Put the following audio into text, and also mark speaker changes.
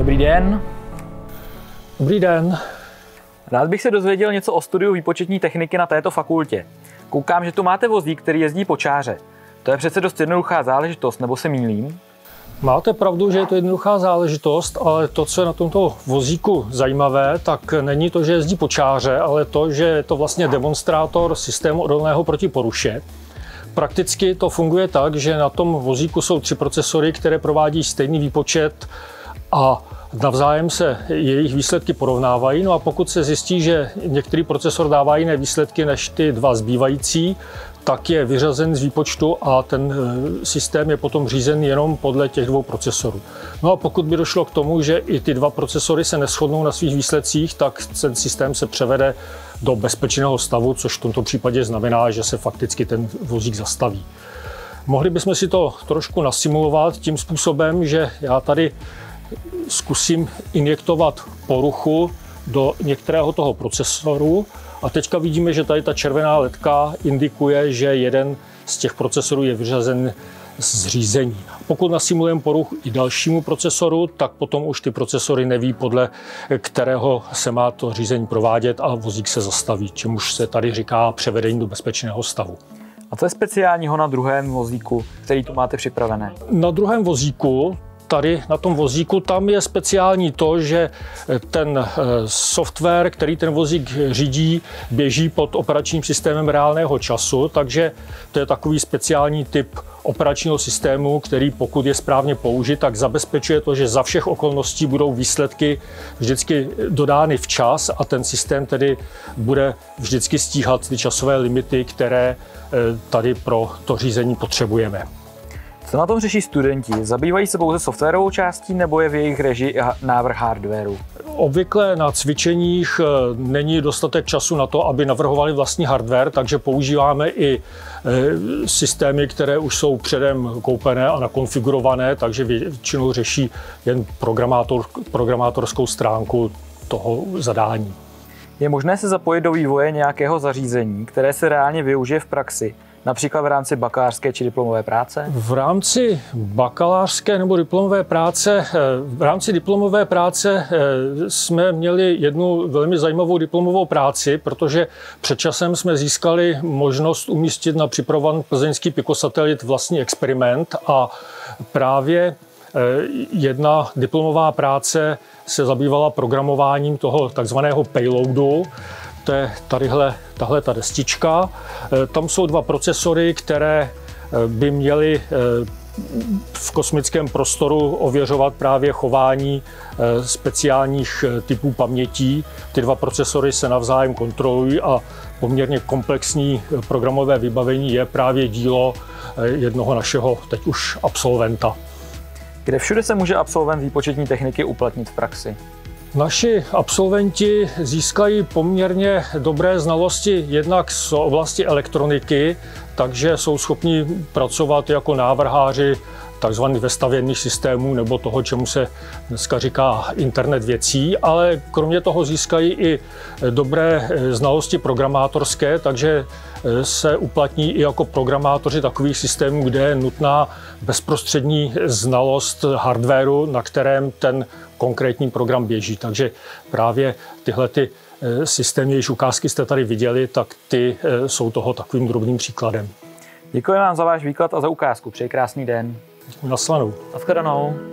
Speaker 1: Dobrý den.
Speaker 2: Dobrý den.
Speaker 1: Rád bych se dozvěděl něco o studiu výpočetní techniky na této fakultě. Koukám, že tu máte vozík, který jezdí po čáře. To je přece dost jednoduchá záležitost, nebo se mýlím?
Speaker 2: Máte pravdu, že je to jednoduchá záležitost, ale to, co je na tomto vozíku zajímavé, tak není to, že jezdí po čáře, ale to, že je to vlastně demonstrátor systému odolného proti poruše. Prakticky to funguje tak, že na tom vozíku jsou 3 procesory, které provádí stejný výpočet a navzájem se jejich výsledky porovnávají. No a pokud se zjistí, že některý procesor dává jiné výsledky než ty 2 zbývající, tak je vyřazen z výpočtu a ten systém je potom řízen jenom podle těch 2 procesorů. No a pokud by došlo k tomu, že i ty 2 procesory se neshodnou na svých výsledcích, tak ten systém se převede do bezpečného stavu, což v tomto případě znamená, že se fakticky ten vozík zastaví. Mohli bychom si to trošku nasimulovat tím způsobem, že já tady zkusím injektovat poruchu do některého toho procesoru a teďka vidíme, že tady ta červená ledka indikuje, že jeden z těch procesorů je vyřazen z řízení. Pokud nasimulujeme poruchu i dalšímu procesoru, tak potom už ty procesory neví, podle kterého se má to řízení provádět a vozík se zastaví, čemuž se tady říká převedení do bezpečného stavu.
Speaker 1: A co je speciálního na druhém vozíku, který tu máte připravené?
Speaker 2: Na druhém vozíku, tady na tom vozíku, tam je speciální to, že ten software, který ten vozík řídí, běží pod operačním systémem reálného času, takže to je takový speciální typ operačního systému, který pokud je správně použit, tak zabezpečuje to, že za všech okolností budou výsledky vždycky dodány včas a ten systém tedy bude vždycky stíhat ty časové limity, které tady pro to řízení potřebujeme.
Speaker 1: Co na tom řeší studenti? Zabývají se pouze softwarovou částí nebo je v jejich režii návrh hardwaru?
Speaker 2: Obvykle na cvičeních není dostatek času na to, aby navrhovali vlastní hardware, takže používáme i systémy, které už jsou předem koupené a nakonfigurované, takže většinou řeší jen programátorskou stránku toho zadání.
Speaker 1: Je možné se zapojit do vývoje nějakého zařízení, které se reálně využije v praxi? Například v rámci bakalářské či diplomové práce?
Speaker 2: V rámci bakalářské nebo diplomové práce, jsme měli jednu velmi zajímavou diplomovou práci, protože před časem jsme získali možnost umístit na připravovaný plzeňský pikosatelit vlastní experiment a právě jedna diplomová práce se zabývala programováním toho takzvaného payloadu. To je tahle ta destička. Tam jsou 2 procesory, které by měly v kosmickém prostoru ověřovat právě chování speciálních typů pamětí. Ty 2 procesory se navzájem kontrolují a poměrně komplexní programové vybavení je právě dílo jednoho našeho teď už absolventa.
Speaker 1: Kde všude se může absolvent výpočetní techniky uplatnit v praxi?
Speaker 2: Naši absolventi získají poměrně dobré znalosti jednak z oblasti elektroniky, takže jsou schopni pracovat jako návrháři takzvaných vestavěných systémů nebo toho, čemu se dneska říká internet věcí, ale kromě toho získají i dobré znalosti programátorské, takže se uplatní i jako programátoři takových systémů, kde je nutná bezprostřední znalost hardwaru, na kterém ten konkrétní program běží. Takže právě tyhle systémy, jejichž ukázky jste tady viděli, tak ty jsou toho takovým drobným příkladem.
Speaker 1: Děkuji vám za váš výklad a za ukázku. Přeji krásný den.
Speaker 2: Nasledanou.
Speaker 1: Nashledanou.